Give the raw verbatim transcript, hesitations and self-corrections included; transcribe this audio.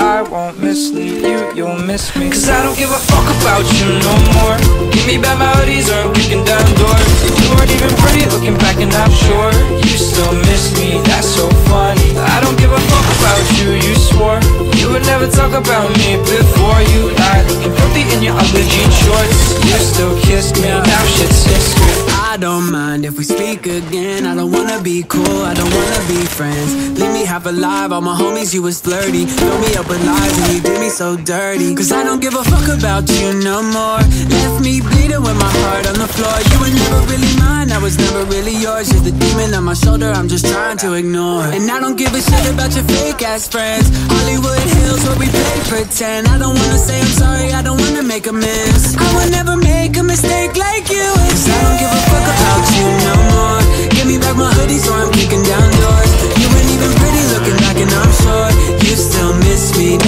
I won't mislead you, you'll miss me. Cause I don't give a fuck about you no more. Give me back my hoodies or I'm kicking down doors. You weren't even pretty looking back and I'm sure you still miss me, that's so funny. I don't give a fuck about you, you swore you would never talk about me before you lied. Looking filthy in your ugly jean shorts. You still kiss me, now shit's history. I don't mind if we speak again. I don't wanna be cool, I don't wanna be friends. Leave me half alive, all my homies, you was flirty. Fill me up with lies and you did me so dirty. Cause I don't give a fuck about you no more. Left me bleeding with my heart on the floor. You were never really mine, I was never really yours. You're the demon on my shoulder, I'm just trying to ignore. And I don't give a shit about your fake ass friends. Hollywood Hills where we play pretend. I don't wanna say I'm sorry, I don't wanna make amends. I would never make a mistake like you. Cause I don't give a fuck about you no more. Give me back my hoodies or I'm kicking down doors. You ain't even pretty looking back and I'm sure you still miss me.